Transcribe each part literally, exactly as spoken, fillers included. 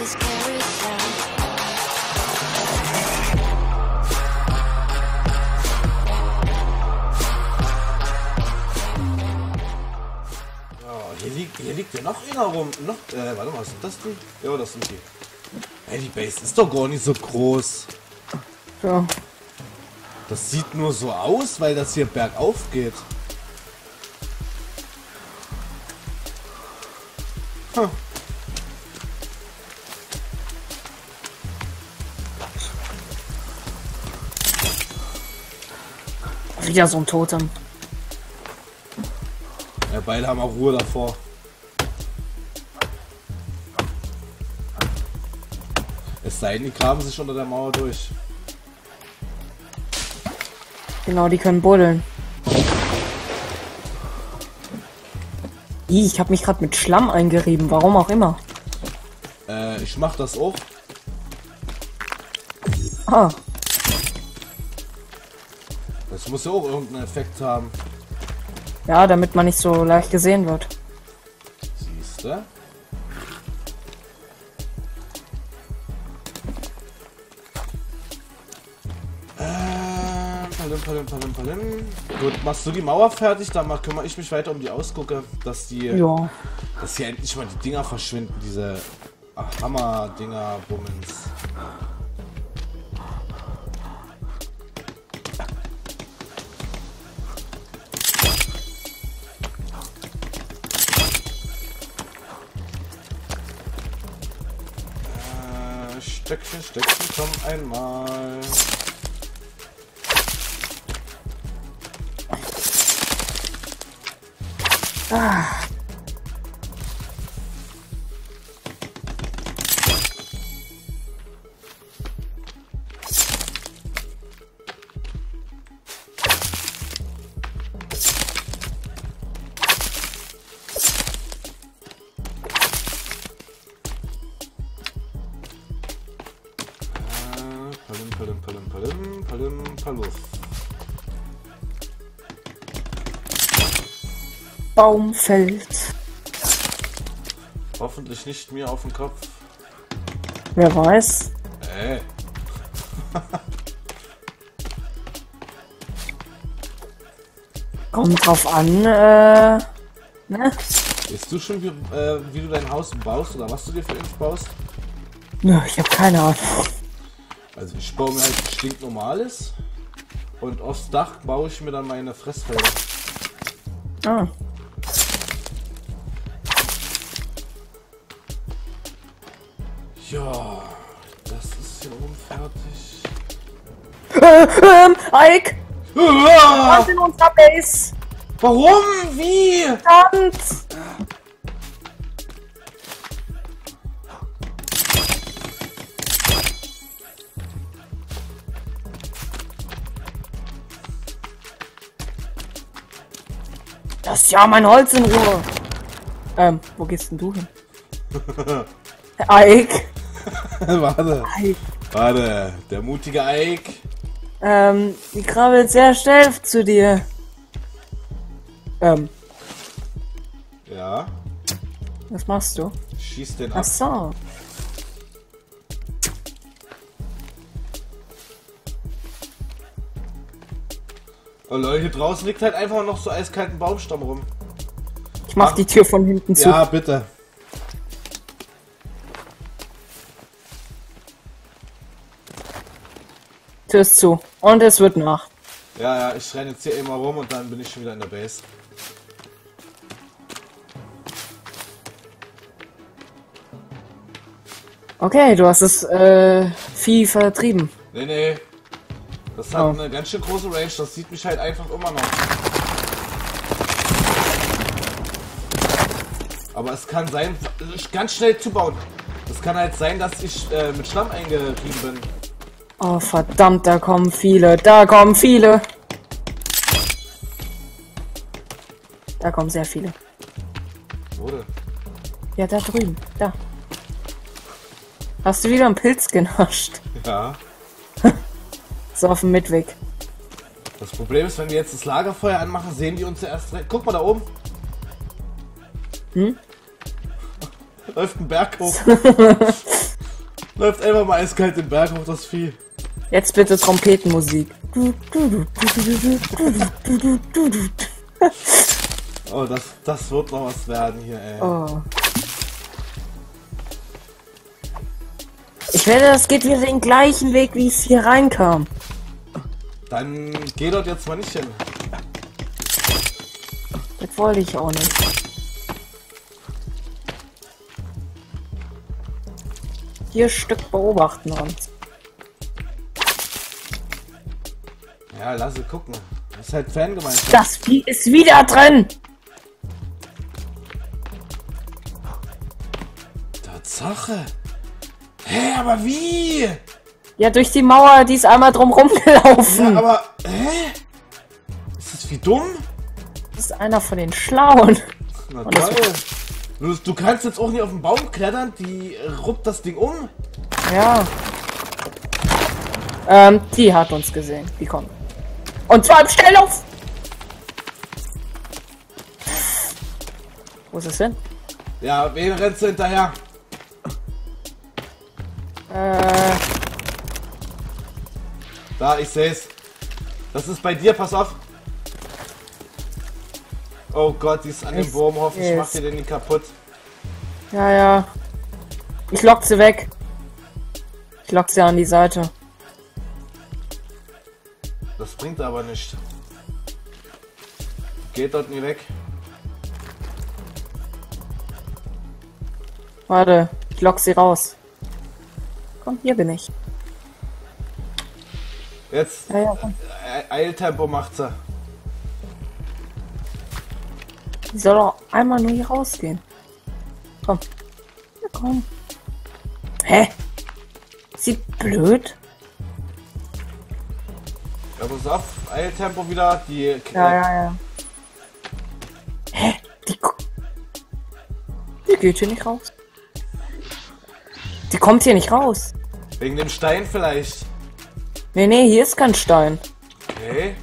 this carousel. Oh, hier liegt, hier liegt ja noch einer rum. Noch, äh, warte mal, sind das die? Ja, das sind die. Hey, die Base ist doch gar nicht so groß. Ja. Das sieht nur so aus, weil das hier bergauf geht. Hm. Wieder so ein Totem. Ja, beide haben auch Ruhe davor. Es sei denn, die graben sich unter der Mauer durch. Genau, die können buddeln. Ih, ich habe mich gerade mit Schlamm eingerieben, warum auch immer. Äh, ich mach das auch. Ah, Das muss ja auch irgendeinen Effekt haben. ja, damit man nicht so leicht gesehen wird. Siehste? Äh, palim, palim, palim, palim. Gut, machst du die Mauer fertig, dann mach, kümmere ich mich weiter um die Ausgucke, dass die, Ja. dass hier endlich mal die Dinger verschwinden, diese Hammer-Dinger, Bummens. Äh, Stöckchen, Stöckchen, komm einmal. Ah. Palim, palim, palim, palim, palim, paluff. Baum fällt. Hoffentlich nicht mir auf den Kopf. Wer weiß. Ey. Kommt drauf an, äh. Ne? Weißt du schon, wie, äh, wie du dein Haus baust oder was du dir für Inf baust? Nö, ich habe keine Ahnung. Also ich baue mir halt stinknormales und aufs Dach baue ich mir dann meine Fressfelder. Ah. Ja, das ist hier oben fertig. Äh, ähm, Ike! Ah, Was in unserer Base? warum? Wie? Verdammt! Das ist ja mein Holz in Ruhe. Ähm, wo gehst denn du hin? Ike? Warte, Ike. warte, der mutige Ike. Ähm, die krabbelt sehr schnell zu dir. Ähm, Ja, was machst du? schieß den Ach ab. so. Oh Leute, hier draußen liegt halt einfach noch so eiskalten Baumstamm rum. Ich mach Ach. die Tür von hinten zu. Ja, bitte. Tür ist zu. Und es wird Nacht. Ja, ja, ich renne jetzt hier immer rum und dann bin ich schon wieder in der Base. Okay, du hast das äh, Vieh vertrieben. Nee, nee. Das hat Oh. eine ganz schön große Range, das sieht mich halt einfach immer noch. Aber es kann sein, ganz schnell zubauen. Es kann halt sein, dass ich äh, mit Schlamm eingerieben bin. Oh verdammt, da kommen viele. Da kommen viele. Da kommen sehr viele. Wo denn? Ja, da drüben. Da. Hast du wieder einen Pilz genascht? Ja. So auf dem Mitweg. Das Problem ist, wenn wir jetzt das Lagerfeuer anmachen, sehen die uns zuerst rein. Guck mal da oben. Hm? Läuft ein Berg hoch. Läuft einfach mal eiskalt den Berg hoch, das Vieh. Jetzt bitte Trompetenmusik. Oh, das, das wird noch was werden hier, ey. Oh. Ich wette, das geht wieder den gleichen Weg, wie es hier reinkam. Dann geh dort jetzt mal nicht hin. Das wollte ich auch nicht. Vier Stück beobachten uns. Ja, lass es gucken. Das ist halt Fangemeinschaft. Das Vieh ist wieder drin! Tatsache. Hä, aber wie? Ja, durch die Mauer, die ist einmal drum rumgelaufen. Ja, aber, hä? Ist das wie dumm? Das ist einer von den Schlauen. Na Und das- toll. Du, du kannst jetzt auch nicht auf den Baum klettern, die ruppt das Ding um. Ja. Ähm, die hat uns gesehen. Die kommt. Und zwar im Schnelllauf! Wo ist es hin? Ja, wen rennst du hinterher? Äh, Da, ich seh's. Das ist bei dir, pass auf. Oh Gott, die ist an dem Ich Wurm, hoffentlich seh's. macht ihr den nicht kaputt. ja, ja. Ich lock sie weg. Ich lock sie an die Seite. Das bringt aber nicht. Geht dort nie weg. Warte, ich lock sie raus. Komm, hier bin ich. Jetzt, Ja, ja, komm. E- Eiltempo macht sie. Die soll doch einmal nur hier rausgehen. Komm. Ja, komm. Hä? Ist sie blöd? Ja, pass auf, Eiltempo wieder, die... Ja, ja, ja. Hä? Die, ko- die geht hier nicht raus. Die kommt hier nicht raus. Wegen dem Stein vielleicht. Nee, nee, hier ist kein Stein. Okay.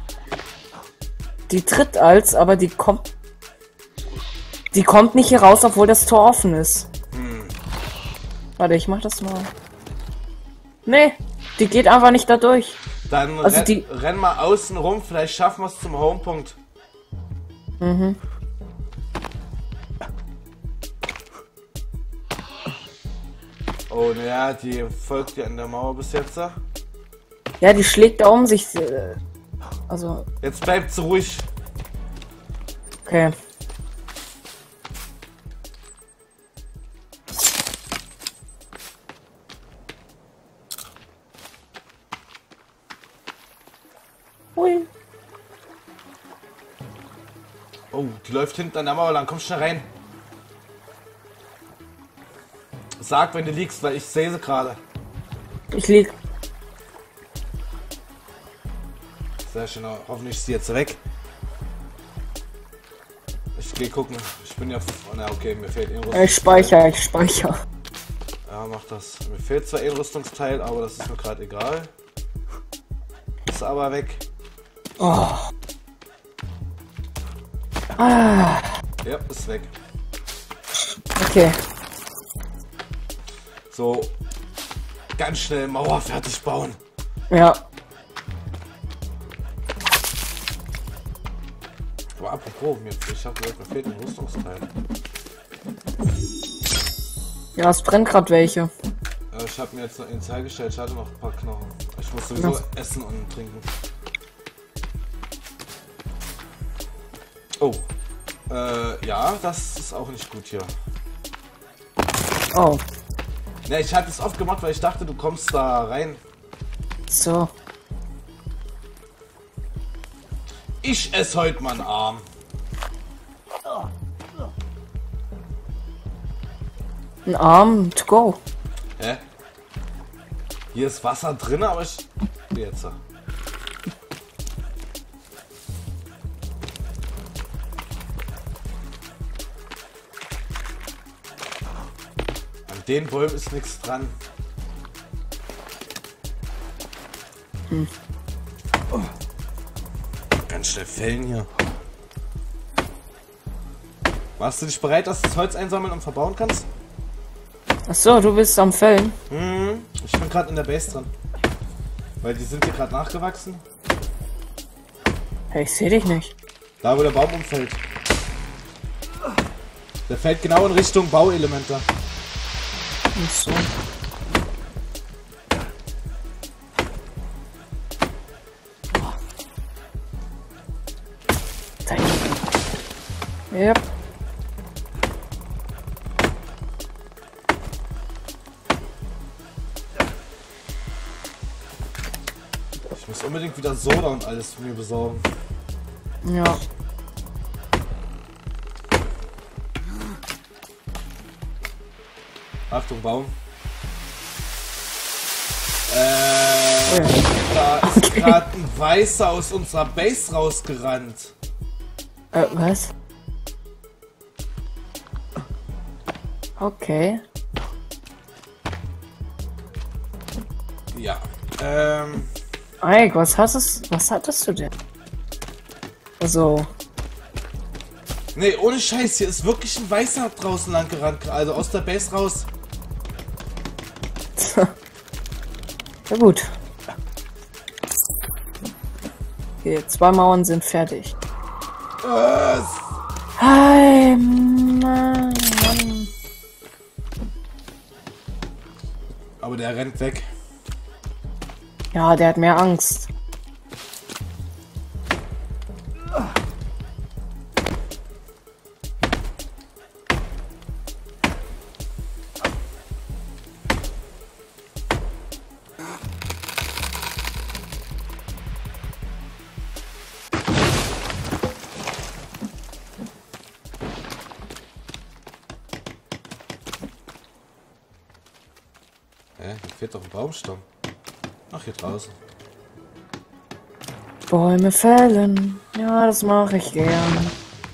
Die tritt als, aber die kommt... Die kommt nicht hier raus, obwohl das Tor offen ist. Hm. Warte, ich mach das mal. Nee, die geht einfach nicht da durch. Dann Also renn, die- renn mal außen rum, vielleicht schaffen wir es zum Homepunkt. Mhm. Oh, naja, die folgt ja an der Mauer bis jetzt. Ja, die schlägt da um sich. äh, Also, Jetzt bleibt sie ruhig. okay. Hui. Oh, die läuft hinten an der Mauer lang. Komm schnell rein. Sag, wenn du liegst, weil ich sehe sie gerade. Ich lieg. Sehr schön, hoffentlich ist sie jetzt weg. Ich gehe gucken. Ich bin ja... Na okay, mir fehlt ein Äh, Ich speichere, ich speichere. Ja, mach das. Mir fehlt zwar ein Rüstungsteil, aber das ist mir gerade egal. Ist aber weg. Oh. Ah, Ja, ist weg. okay. So. Ganz schnell Mauer fertig bauen. Ja. Aber apropos, mir, ich hab gehört, mir fehlt ein Rüstungsteil. Ja, es brennt gerade welche. Äh, ich habe mir jetzt noch ins hergestellt, ich hatte noch ein paar Knochen. Ich muss sowieso Was? essen und trinken. Oh. Äh, ja, das ist auch nicht gut hier. Oh. Ne, ich hatte es oft gemacht, weil ich dachte, du kommst da rein. So. Ich esse heute mal einen Arm. Ein Arm to go. Hä? Hier ist Wasser drin, aber ich... Jetzt. An den Bäumen ist nichts dran. Hm. Oh. Ganz schnell fällen hier. Warst du dich bereit, dass du das Holz einsammeln und verbauen kannst? Ach so, du bist am Fällen. Hm. Ich bin gerade in der Base drin. Weil die sind hier gerade nachgewachsen. Hey, ich sehe dich nicht. Da wo der Baum umfällt. Der fällt genau in Richtung Bauelemente. Nicht so. Da hinten. Yep. Ich muss unbedingt wieder Soda und alles für mir besorgen. Ja. Achtung, Baum. Äh, Oh ja. da ist Okay. gerade ein Weißer aus unserer Base rausgerannt. Äh, was? Okay. Ja. Ähm. Eik, was hattest, was hattest du denn? Also, Nee, ohne Scheiß, hier ist wirklich ein Weißer draußen lang gerannt. Also aus der Base raus. ja gut. Okay, zwei Mauern sind fertig. Was? Hi, Mann, Mann. Aber der rennt weg. Ja, der hat mehr Angst. Hä? Hier fehlt doch ein Baumstamm. Ach, hier draußen. Bäume fällen. Ja, das mache ich gern.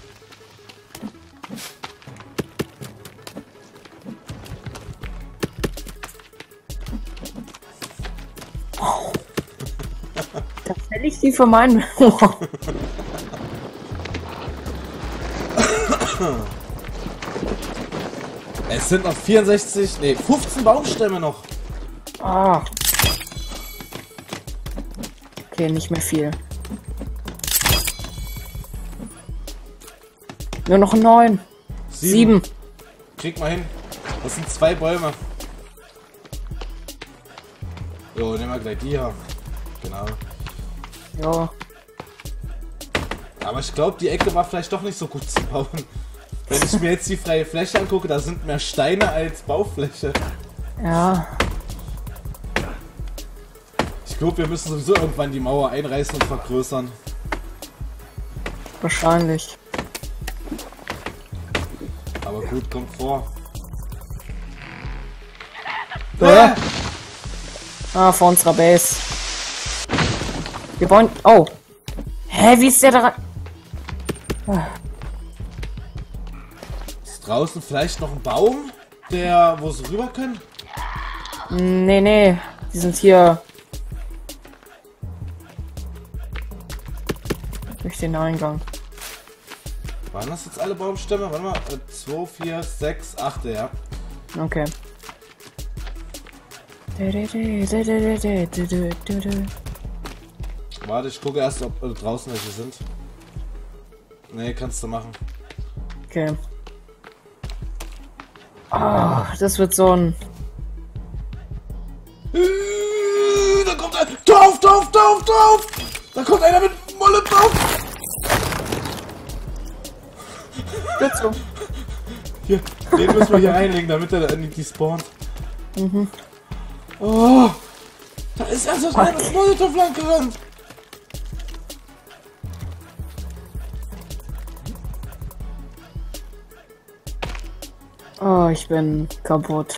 Oh. Da fäll ich die für meinen. Es sind noch vierundsechzig, nee, fünfzehn Baumstämme noch. Ah. Okay, nicht mehr viel. Nur noch neun. Sieben. Krieg mal hin. Das sind zwei Bäume. Jo, nehmen wir gleich die hier. Genau. Ja. Aber ich glaube, die Ecke war vielleicht doch nicht so gut zu bauen. Wenn ich mir jetzt die freie Fläche angucke, da sind mehr Steine als Baufläche. Ja. Ich glaube, wir müssen sowieso irgendwann die Mauer einreißen und vergrößern. Wahrscheinlich. Aber gut, kommt vor. Äh? Ah, vor unserer Base. Wir wollen. Oh. Hä, wie ist der da rein? Ah. Ist draußen vielleicht noch ein Baum, der, wo sie rüber können? Nee, nee. Die sind hier. Durch den Eingang. Waren das jetzt alle Baumstämme? Warte mal. zwei, vier, sechs, acht, ja. Okay. Warte, ich gucke erst, ob äh, draußen welche sind. Nee, kannst du machen. Okay. Ah, das wird so ein. Äh, Da kommt ein. Tauf, tauf, tauf, tauf! Da kommt einer mit Molotow! Wird so. Hier, den müssen wir hier einlegen, damit er nicht despawnt. Mhm. Oh! Da ist erst was einer mit Molotow lang gerannt! Oh, ich bin kaputt.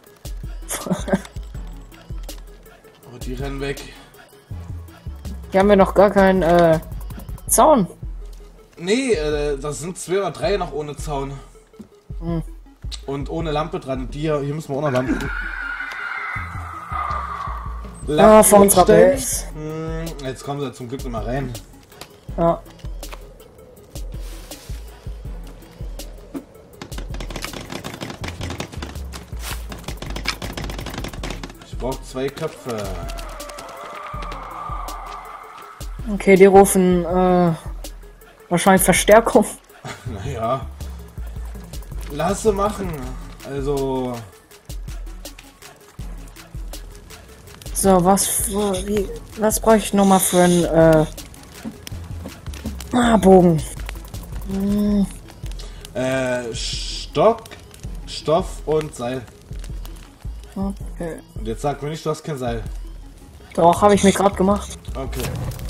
Oh, die rennen weg. Hier haben wir noch gar keinen äh, Zaun. Nee, äh, das sind zwei oder drei noch ohne Zaun. Hm. Und ohne Lampe dran. Die hier, hier müssen wir auch noch Lampen. Ah, Lampen vor unserer stellen. Base. Hm, jetzt kommen sie zum Glück nicht mal rein. Ja. Ich Ich brauche zwei Köpfe. Okay, die rufen äh, wahrscheinlich Verstärkung. Naja. Lasse machen. Also. So, was wie, was brauche ich nochmal für einen äh, ah, Bogen? Hm. Äh, Stock, Stoff und Seil. Okay. Und jetzt sag mir nicht, du hast kein Seil. Doch, habe ich mir gerade gemacht. Okay.